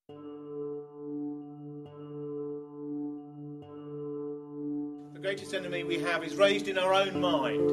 The greatest enemy we have is raised in our own mind.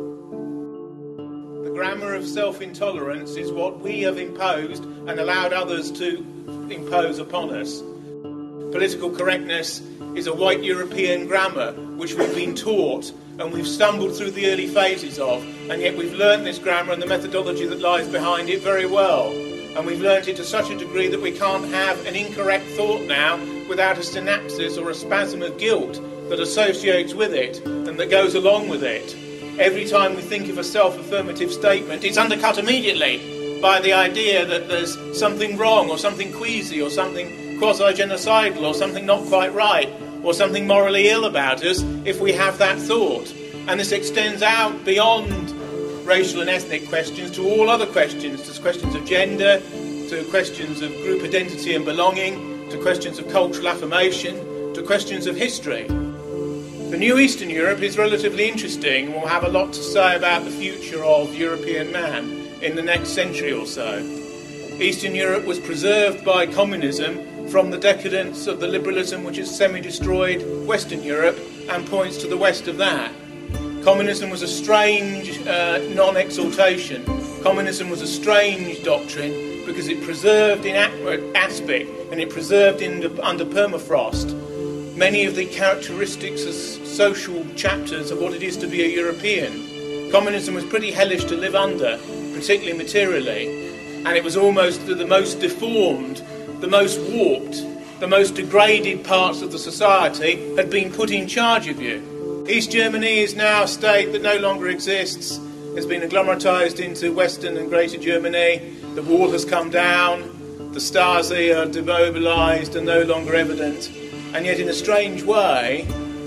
The grammar of self-intolerance is what we have imposed and allowed others to impose upon us. Political correctness is a white European grammar which we've been taught and we've stumbled through the early phases of, and yet we've learnt this grammar and the methodology that lies behind it very well. And we've learnt it to such a degree that we can't have an incorrect thought now without a synapsis or a spasm of guilt that associates with it and that goes along with it. Every time we think of a self-affirmative statement, it's undercut immediately by the idea that there's something wrong or something queasy or something quasi-genocidal or something not quite right or something morally ill about us if we have that thought. And this extends out beyond racial and ethnic questions to all other questions, to questions of gender, to questions of group identity and belonging, to questions of cultural affirmation, to questions of history. The new Eastern Europe is relatively interesting and will have a lot to say about the future of European man in the next century or so. Eastern Europe was preserved by communism from the decadence of the liberalism which has semi-destroyed Western Europe and points to the west of that. Communism was a strange non-exaltation. Communism was a strange doctrine because it preserved in aspic and it preserved under permafrost many of the characteristics as social chapters of what it is to be a European. Communism was pretty hellish to live under, particularly materially, and it was almost the most deformed, the most warped, the most degraded parts of the society had been put in charge of you. East Germany is now a state that no longer exists, has been agglomeratized into Western and Greater Germany, the wall has come down, the Stasi are demobilized and no longer evident, and yet in a strange way,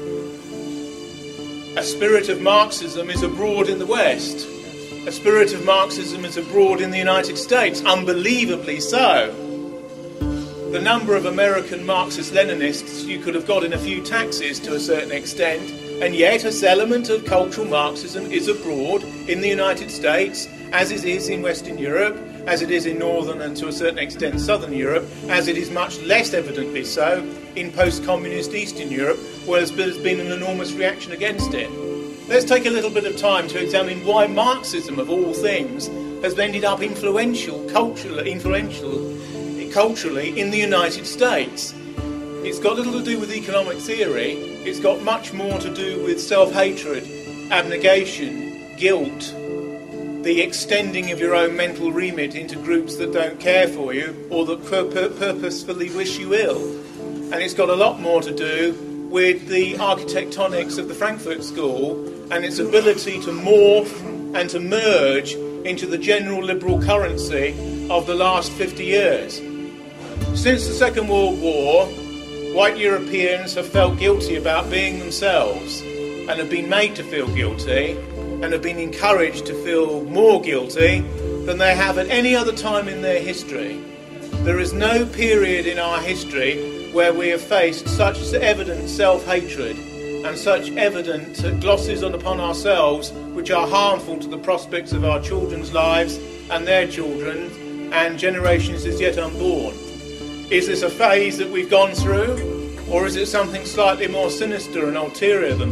a spirit of Marxism is abroad in the West. A spirit of Marxism is abroad in the United States, unbelievably so. The number of American Marxist-Leninists you could have got in a few taxis to a certain extent, and yet a element of cultural Marxism is abroad in the United States, as it is in Western Europe, as it is in Northern and to a certain extent Southern Europe, as it is much less evidently so in post-communist Eastern Europe, where there's been an enormous reaction against it. Let's take a little bit of time to examine why Marxism, of all things, has ended up influential culturally in the United States. It's got little to do with economic theory, it's got much more to do with self-hatred, abnegation, guilt, the extending of your own mental remit into groups that don't care for you or that purposefully wish you ill. And it's got a lot more to do with the architectonics of the Frankfurt School and its ability to morph and to merge into the general liberal currency of the last 50 years. Since the Second World War, white Europeans have felt guilty about being themselves and have been made to feel guilty and have been encouraged to feel more guilty than they have at any other time in their history. There is no period in our history where we have faced such evident self-hatred and such evident glosses upon ourselves which are harmful to the prospects of our children's lives and their children and generations as yet unborn. Is this a phase that we've gone through, or is it something slightly more sinister and ulterior than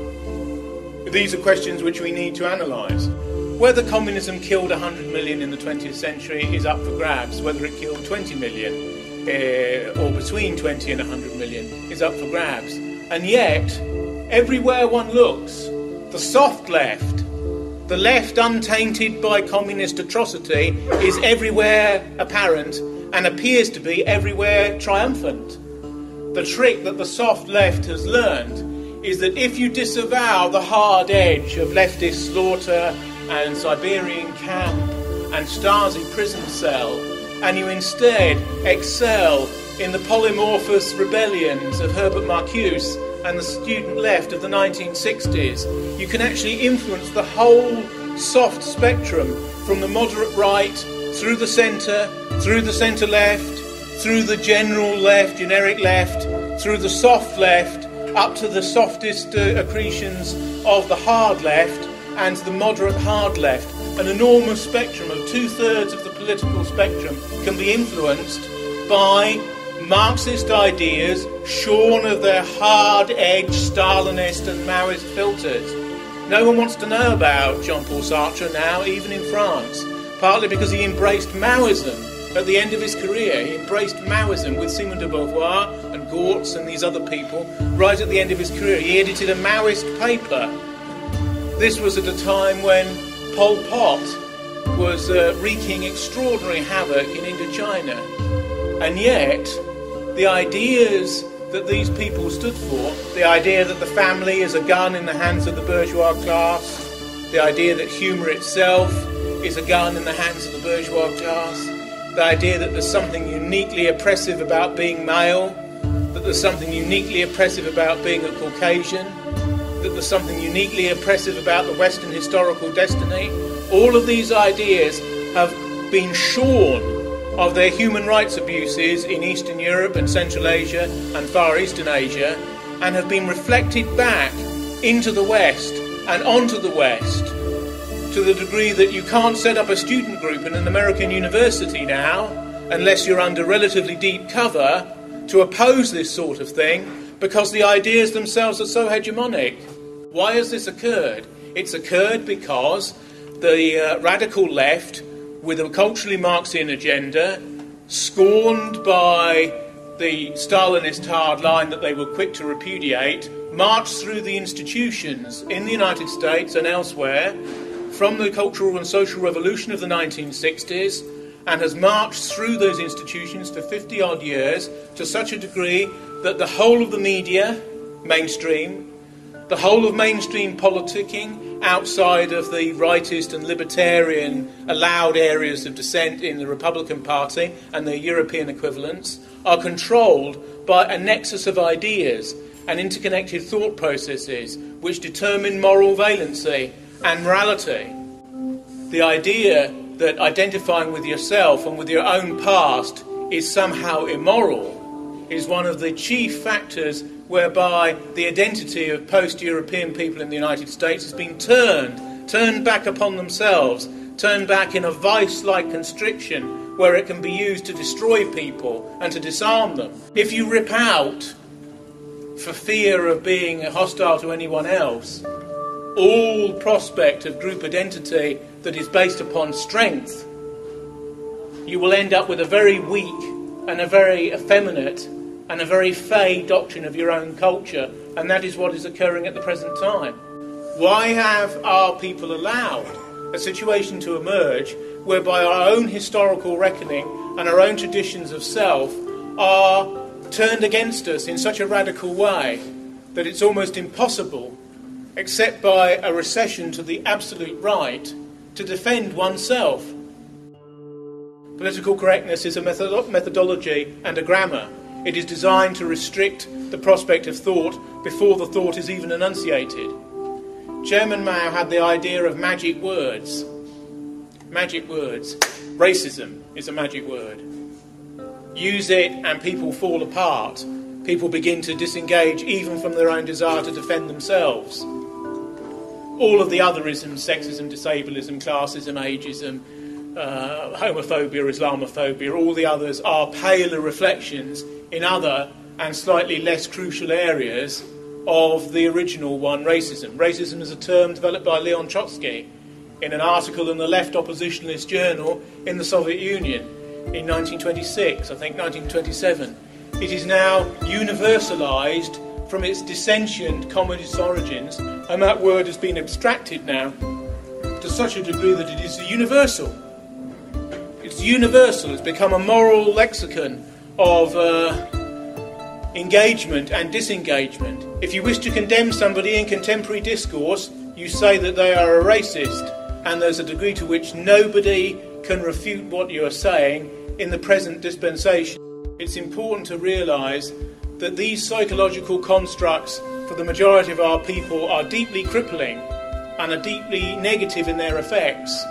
that? These are questions which we need to analyse. Whether communism killed 100 million in the 20th century is up for grabs. Whether it killed 20 million or between 20 and 100 million is up for grabs. And yet, everywhere one looks, the soft left, the left untainted by communist atrocity, is everywhere apparent and appears to be everywhere triumphant. The trick that the soft left has learned is that if you disavow the hard edge of leftist slaughter and Siberian camp and Stasi prison cell, and you instead excel in the polymorphous rebellions of Herbert Marcuse and the student left of the 1960s, you can actually influence the whole soft spectrum from the moderate right, through the centre left, through the general left, generic left, through the soft left, up to the softest accretions of the hard left and the moderate hard left. An enormous spectrum of 2/3 of the political spectrum can be influenced by Marxist ideas shorn of their hard-edged Stalinist and Maoist filters. No one wants to know about Jean-Paul Sartre now, even in France, partly because he embraced Maoism at the end of his career. He embraced Maoism with Simone de Beauvoir and Gortz and these other people right at the end of his career. He edited a Maoist paper. This was at a time when Pol Pot was wreaking extraordinary havoc in Indochina. And yet, the ideas that these people stood for, the idea that the family is a gun in the hands of the bourgeois class, the idea that humour itself is a gun in the hands of the bourgeois class, the idea that there's something uniquely oppressive about being male, that there's something uniquely oppressive about being a Caucasian, that there's something uniquely oppressive about the Western historical destiny. All of these ideas have been shorn of their human rights abuses in Eastern Europe and Central Asia and Far Eastern Asia, and have been reflected back into the West and onto the West, to the degree that you can't set up a student group in an American university now, unless you're under relatively deep cover, to oppose this sort of thing, because the ideas themselves are so hegemonic. Why has this occurred? It's occurred because the radical left, with a culturally Marxian agenda, scorned by the Stalinist hard line that they were quick to repudiate, marched through the institutions in the United States and elsewhere from the Cultural and Social Revolution of the 1960s, and has marched through those institutions for 50-odd years to such a degree that the whole of the media, mainstream, the whole of mainstream politicking, outside of the rightist and libertarian allowed areas of dissent in the Republican Party and their European equivalents, are controlled by a nexus of ideas and interconnected thought processes which determine moral valency and morality. The idea that identifying with yourself and with your own past is somehow immoral is one of the chief factors whereby the identity of post-European people in the United States has been turned back upon themselves, turned back in a vice-like constriction where it can be used to destroy people and to disarm them. If you rip out, for fear of being hostile to anyone else, all prospect of group identity that is based upon strength, you will end up with a very weak and a very effeminate and a very fey doctrine of your own culture, and that is what is occurring at the present time. Why have our people allowed a situation to emerge whereby our own historical reckoning and our own traditions of self are turned against us in such a radical way that it's almost impossible, except by a recession to the absolute right, to defend oneself? Political correctness is a methodology and a grammar. It is designed to restrict the prospect of thought before the thought is even enunciated. Chairman Mao had the idea of magic words. Magic words. Racism is a magic word. Use it and people fall apart. People begin to disengage even from their own desire to defend themselves. All of the other isms, sexism, disableism, classism, ageism, homophobia, Islamophobia, all the others are paler reflections in other and slightly less crucial areas of the original one, racism. Racism is a term developed by Leon Trotsky in an article in the Left Oppositionalist Journal in the Soviet Union in 1926, I think 1927. It is now universalised from its dissentient communist origins, and that word has been abstracted now to such a degree that it is universal. It's universal. It's become a moral lexicon of engagement and disengagement. If you wish to condemn somebody in contemporary discourse, you say that they are a racist, and there's a degree to which nobody can refute what you are saying in the present dispensation. It's important to realise that these psychological constructs for the majority of our people are deeply crippling and are deeply negative in their effects.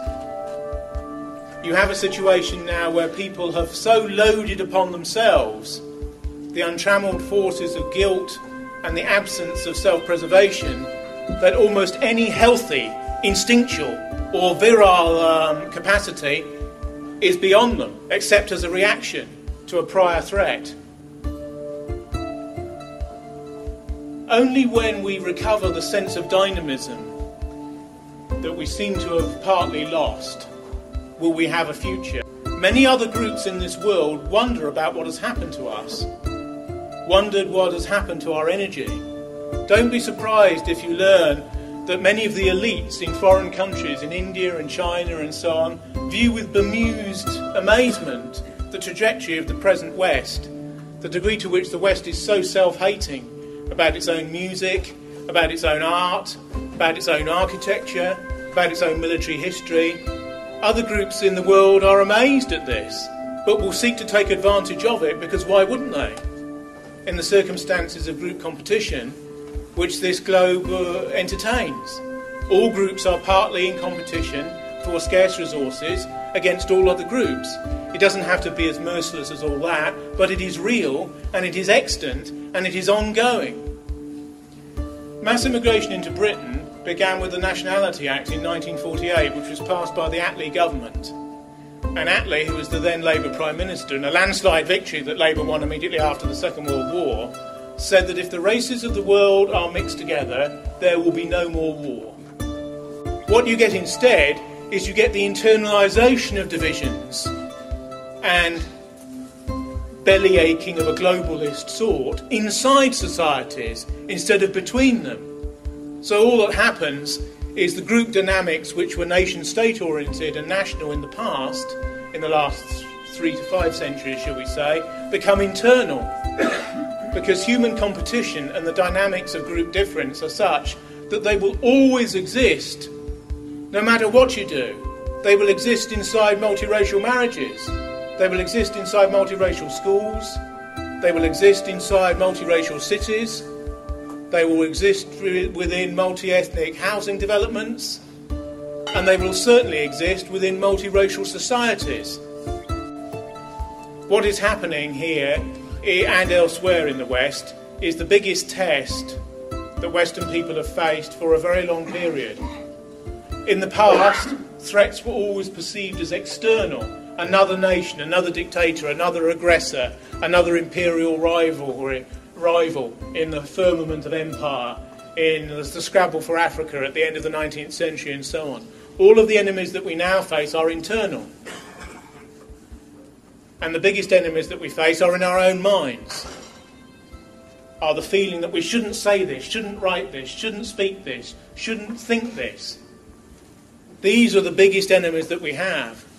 You have a situation now where people have so loaded upon themselves the untrammelled forces of guilt and the absence of self-preservation that almost any healthy, instinctual or virile capacity is beyond them, except as a reaction to a prior threat. only when we recover the sense of dynamism that we seem to have partly lost will we have a future. Many other groups in this world wonder about what has happened to us, wondered what has happened to our energy. Don't be surprised if you learn that many of the elites in foreign countries, in India and China and so on, view with bemused amazement the trajectory of the present West, the degree to which the West is so self-hating about its own music, about its own art, about its own architecture, about its own military history. Other groups in the world are amazed at this, but will seek to take advantage of it, because why wouldn't they? In the circumstances of group competition, which this globe entertains. All groups are partly in competition for scarce resources against all other groups. It doesn't have to be as merciless as all that, but it is real, and it is extant, and it is ongoing. Mass immigration into Britain began with the Nationality Act in 1948, which was passed by the Attlee government. And Attlee, who was the then Labour Prime Minister, in a landslide victory that Labour won immediately after the Second World War, said that if the races of the world are mixed together, there will be no more war. What you get instead is you get the internalisation of divisions and belly aching of a globalist sort inside societies instead of between them. So all that happens is the group dynamics, which were nation-state oriented and national in the past, in the last 3 to 5 centuries, shall we say, become internal. Because human competition and the dynamics of group difference are such that they will always exist, no matter what you do. They will exist inside multiracial marriages. They will exist inside multiracial schools. They will exist inside multiracial cities. They will exist within multi-ethnic housing developments. And they will certainly exist within multiracial societies. What is happening here and elsewhere in the West is the biggest test that Western people have faced for a very long period. In the past, threats were always perceived as external. Another nation, another dictator, another aggressor, another imperial rival in the firmament of empire, in the scrabble for Africa at the end of the 19th century and so on. All of the enemies that we now face are internal. And the biggest enemies that we face are in our own minds. Are the feeling that we shouldn't say this, shouldn't write this, shouldn't speak this, shouldn't think this. These are the biggest enemies that we have.